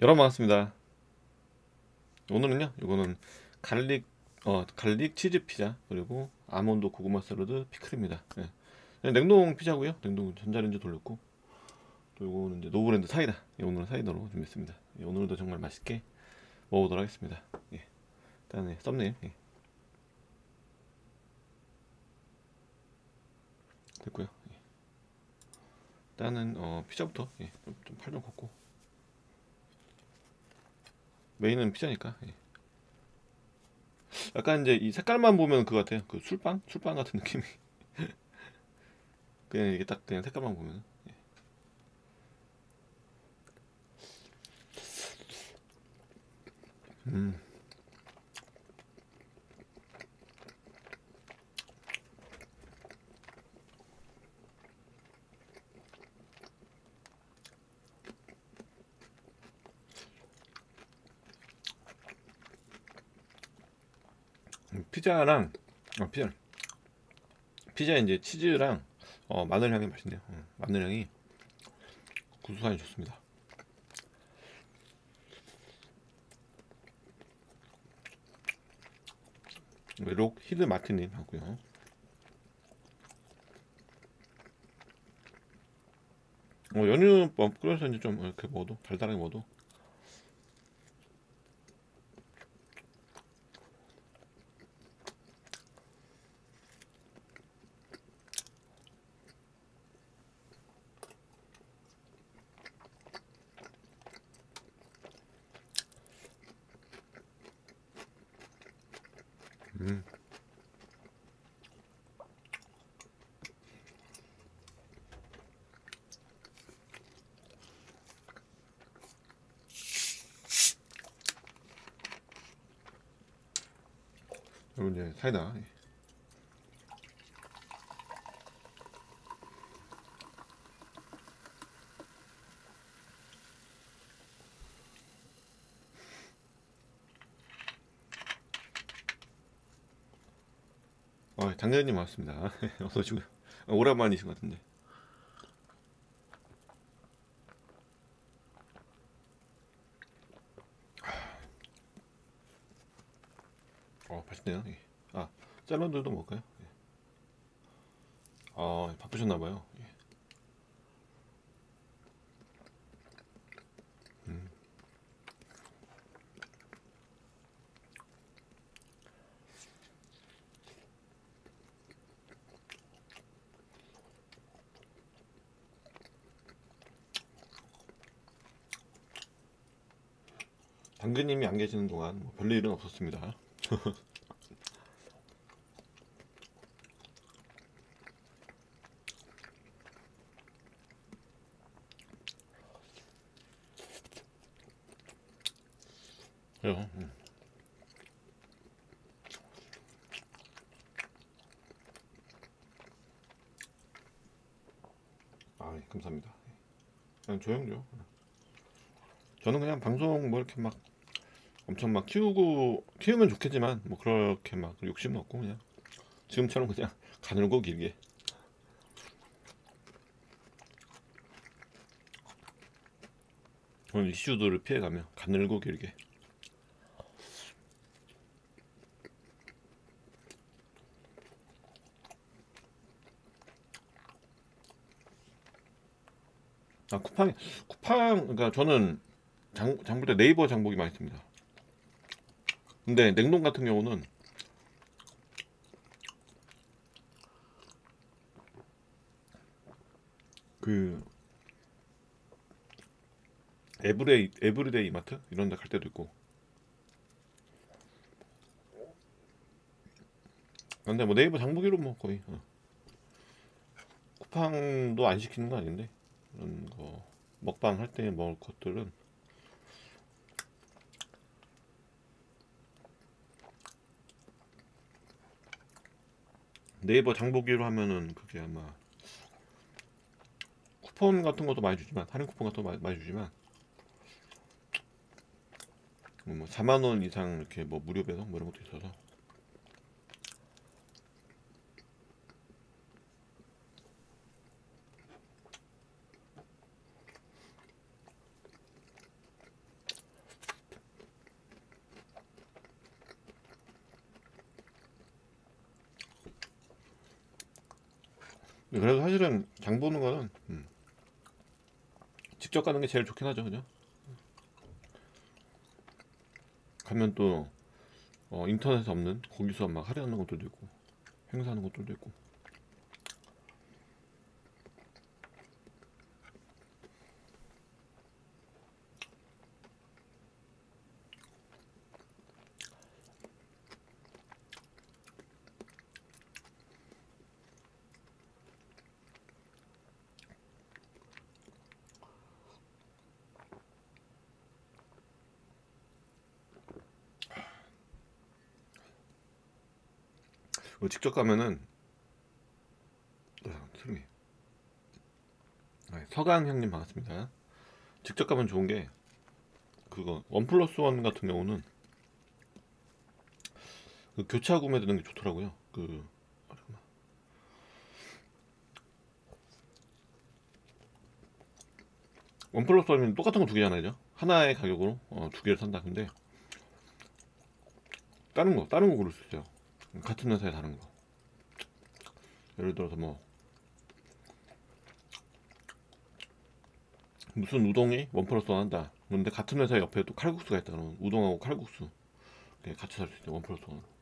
여러분 반갑습니다. 오늘은요, 이거는 갈릭 치즈 피자 그리고 아몬드 고구마 샐러드 피클입니다. 예. 그냥 냉동 피자고요. 냉동 전자레인지 돌렸고, 또 이거는 이제 노브랜드 사이다. 예, 오늘은 사이다로 준비했습니다. 예, 오늘도 정말 맛있게 먹어보도록 하겠습니다. 예. 일단 썸네일 됐고요. 예. 일단은 피자부터 좀 팔 좀 걷고, 메인은 피자니까. 예. 약간 이제 이 색깔만 보면 그거 같아요. 그 술빵 같은 느낌이. 그냥 이게 딱 그냥 색깔만 보면. 음. 피자랑 피자에 이제 치즈랑 마늘 향이 맛있네요. 마늘 향이 구수하니 좋습니다. 록 히드 마티님 하고요. 연유 끓여서 이제 좀 이렇게 먹어도 달달하게 먹어도. 음. 그리고 이제 사이다. 장대현님 왔습니다. 어서 오시고요. 오랜만이신 것 같은데. 맛있네요. 예. 샐러드도 먹을까요? 예. 바쁘셨나봐요. 예. 음. 당근님이 안 계시는 동안 뭐 별일은 없었습니다. 그래요. 감사합니다. 그냥 조용조. 저는 그냥 방송 뭐 이렇게 막 엄청 막 키우면 좋겠지만 뭐 그렇게 막 욕심은 없고 그냥 지금처럼 그냥 가늘고 길게. 그런 이슈들을 피해가며 가늘고 길게. 쿠팡 그러니까 저는 장볼 때 네이버 장보기 많이 씁니다. 근데 냉동 같은 경우는 그 에브리데이 마트 이런 데 갈 때도 있고. 근데 뭐 네이버 장보기로 뭐 거의 쿠팡도 안 시키는 건 아닌데 이런 거 먹방 할 때 먹을 것들은 네이버 장보기로 하면은 그게 아마 쿠폰 같은 것도 많이 주지만 할인 쿠폰 같은 거 많이 주지만 뭐 4만 원 이상 이렇게 뭐 무료 배송 뭐 이런 것도 있어서. 그래서 사실은 장 보는 거는 직접 가는 게 제일 좋긴 하죠, 그죠? 가면 또 인터넷에 없는 거기서 막 할인하는 것들도 있고 행사하는 것들도 있고. 직접 가면은 트림이 서강 형님 반갑습니다. 직접 가면 좋은 게 그거 원 플러스 원 같은 경우는 그 교차 구매되는 게 좋더라고요. 그 원 플러스 원이면 똑같은 거 두 개잖아요. 하나의 가격으로 두 개를 산다. 근데 다른 거 고를 수 있어요. 같은 회사에 다른 거. 예를 들어서 뭐 무슨 우동이 원 플러스 원 한다. 근데 같은 회사 옆에 또 칼국수가 있다. 그러면 우동하고 칼국수 같이 살 수 있죠. 원 플러스 원.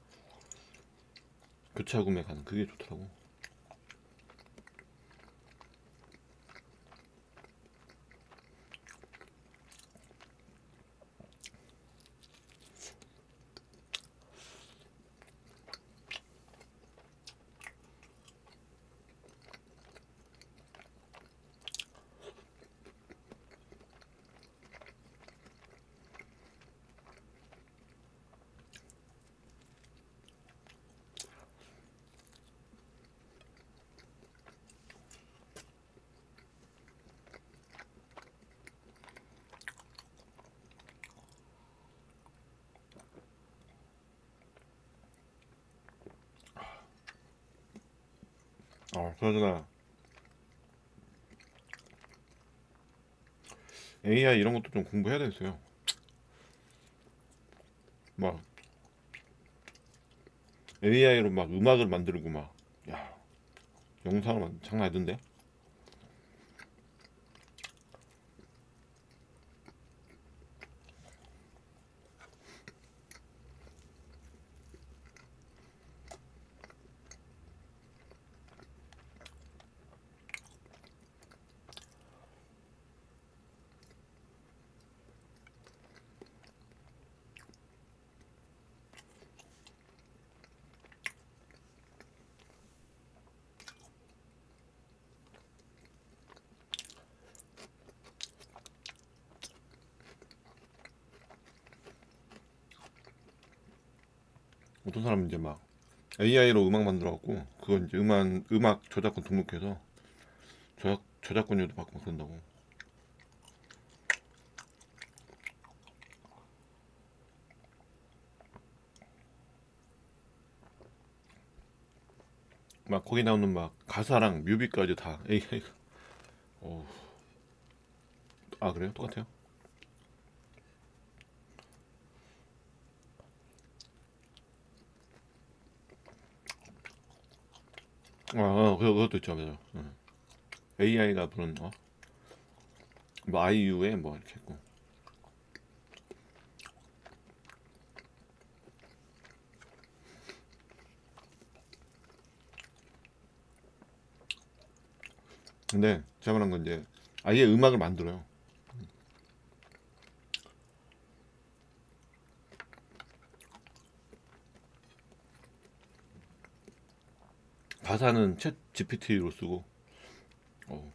교차 구매 가능. 그게 좋더라고. 그러잖아. AI 이런 것도 좀 공부해야 되겠어요. 막 AI로 막 음악을 만들고 막, 야, 영상을 장난 아니던데? 어떤 사람은 이제 막 AI로 음악 만들어갖고 그거 이제 음악 저작권 등록해서 저작권료도 받고 막 그런다고. 막 거기 나오는 막 가사랑 뮤비까지 다 AI가. 어, 그래요? 똑같아요? 그것도 있죠, 맞아. AI가 부른 뭐 아이유의 뭐 이렇게 했고. 근데 제가 말한 건 이제 아예 음악을 만들어요. 가사는 챗 GPT로 쓰고. 어,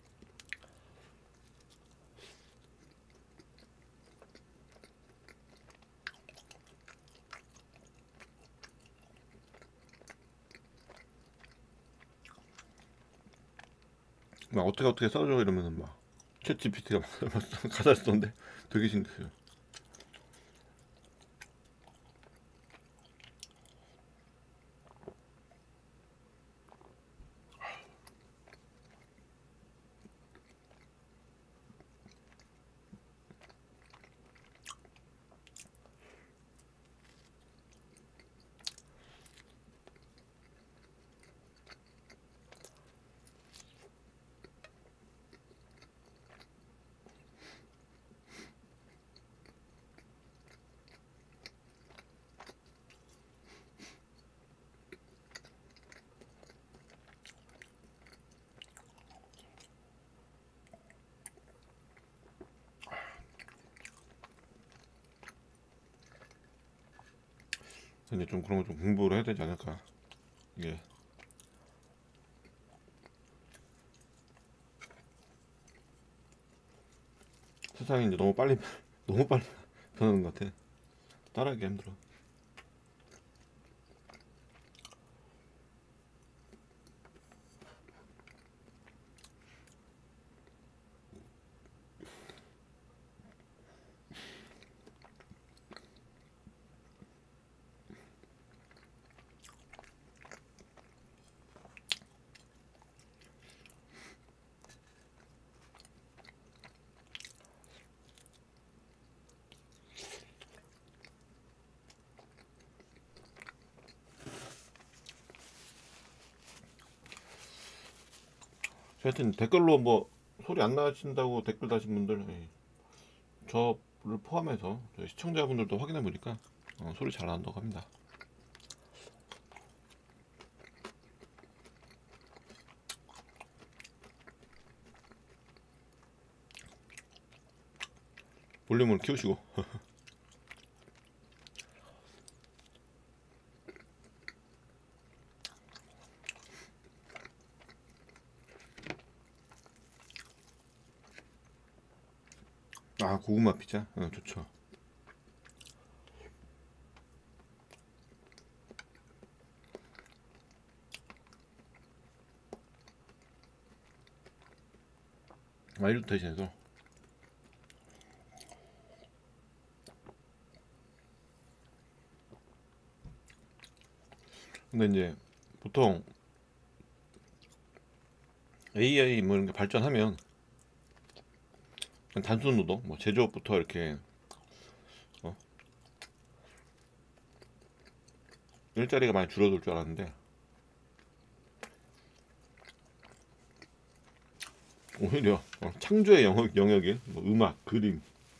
막 어떻게 써줘 이러면은 막 챗 GPT가 가사를 썼는데 되게 신기해요. 근데 좀 그런 거 좀 공부를 해야 되지 않을까. 이게 세상이 이제 너무 빨리 너무 빨리 변하는 것 같아. 따라하기 힘들어. 하여튼 댓글로 뭐 소리 안 나신다고 댓글 다신 분들, 저를 포함해서 저희 시청자분들도 확인해 보니까 소리 잘 나온다고 합니다. 볼륨을 키우시고. 아, 고구마 피자? 좋죠. 마일도 대신해서. 근데 이제 보통 AI 뭐 이런 게 발전하면 단순 노동, 뭐 제조업부터 이렇게 어, 일자리가 많이 줄어들 줄 알았는데 오히려 창조의 영역인 뭐 음악, 그림,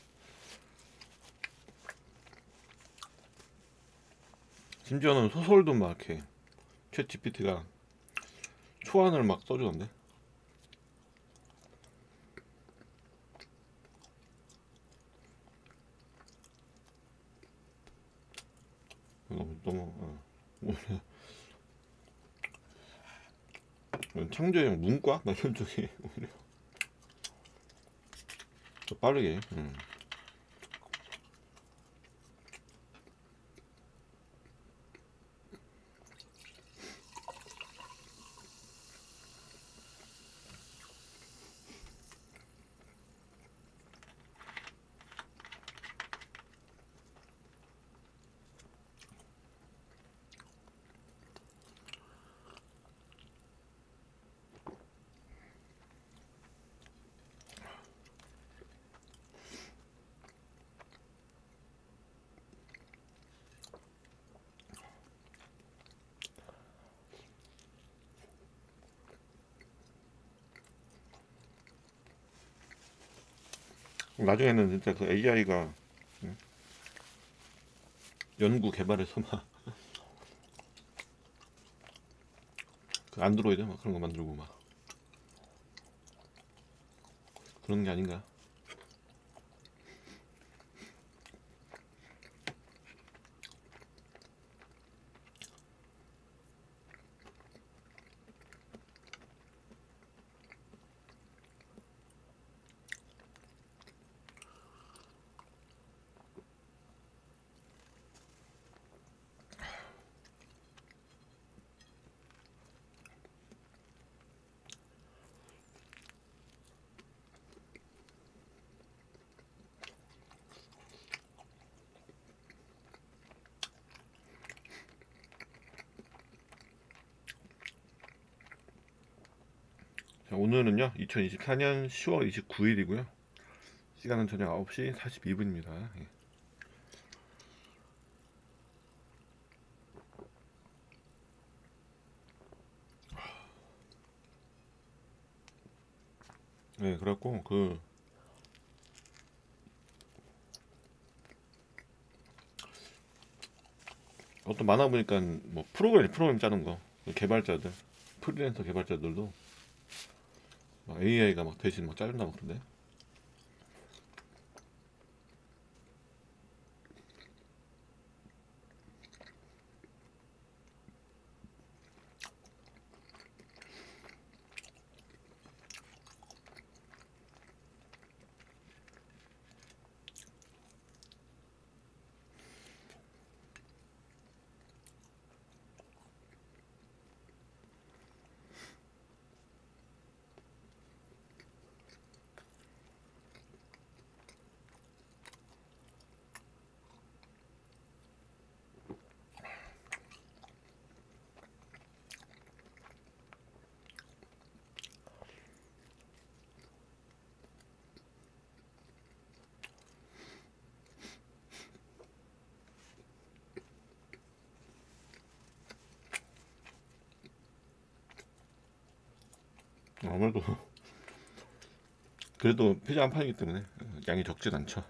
심지어는 소설도 막 이렇게 챗 GPT가 초안을 막 써주던데. 너무 창조의 문과 막 이런 쪽이 오히려 더 빠르게. 나중에는 진짜 그 AI가 연구 개발해서 막 그 안드로이드 막 그런 거 만들고 막 그런 게 아닌가. 자, 오늘은요 2024년 10월 29일이고요 시간은 저녁 9시 42분입니다. 네, 그래갖고 그 어떤 만화 보니까 뭐 프로그램 짜는 거 개발자들, 프리랜서 개발자들도 막 AI가 막 대신 막 짜준다 막 그러는데. 아무래도 그래도 피자 한 판이기 때문에 양이 적진 않죠.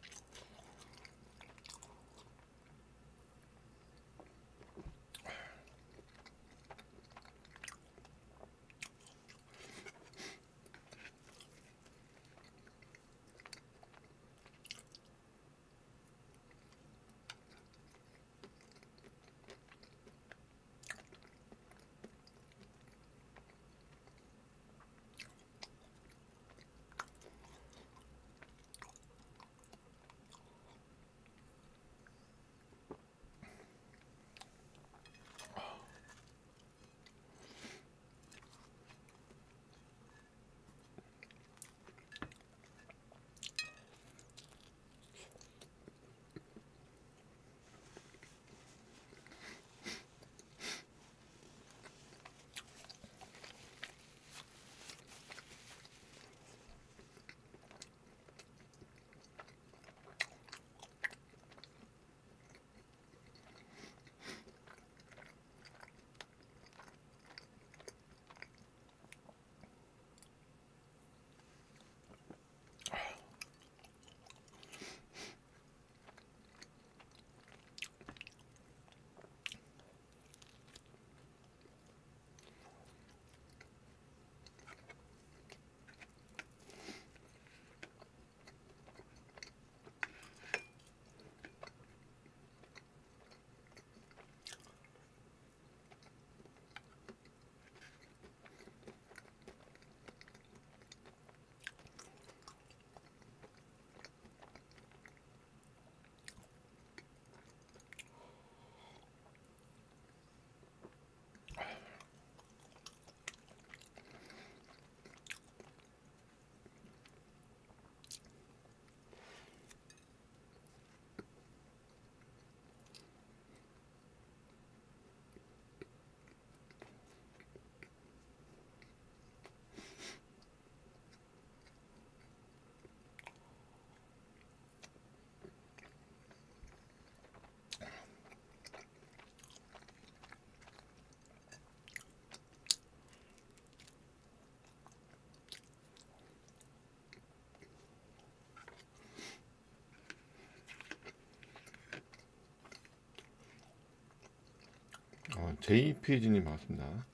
JPG님 반갑습니다.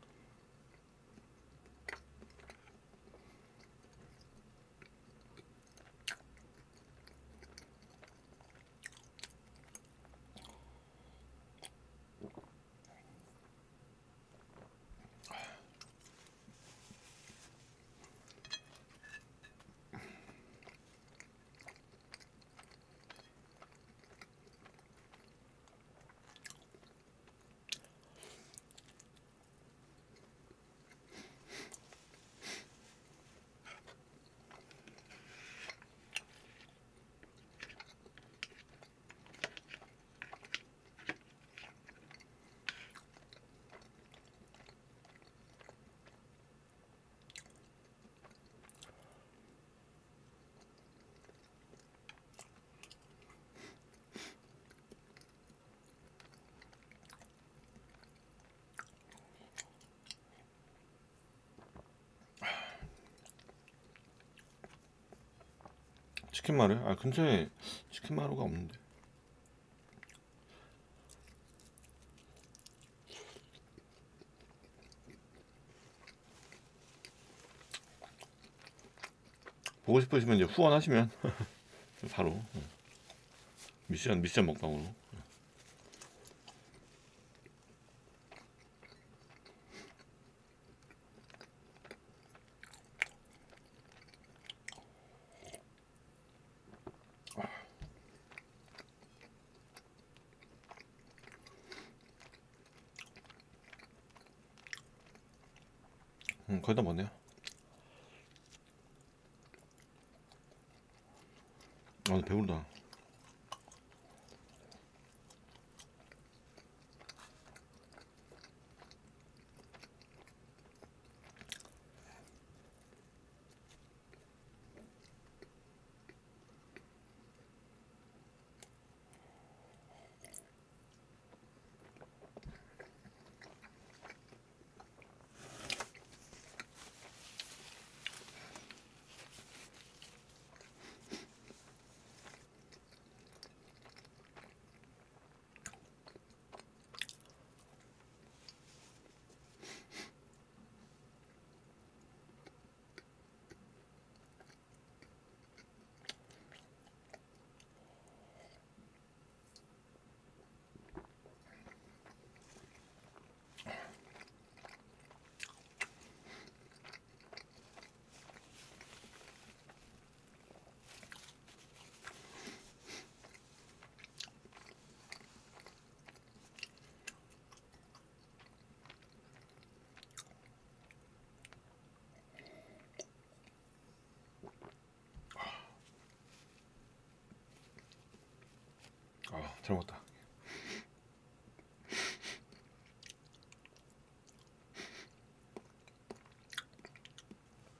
치킨마루? 아, 근처에 치킨마루가 없는데. 보고 싶으시면 이제 후원하시면 바로 미션 먹방으로. 거의 다 먹네요. 아, 배부르다. 잘 먹었다.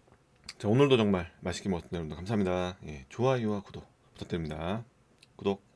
자, 오늘도 정말 맛있게 먹었던 여러분들 감사합니다. 예, 좋아요와 구독 부탁드립니다. 구독.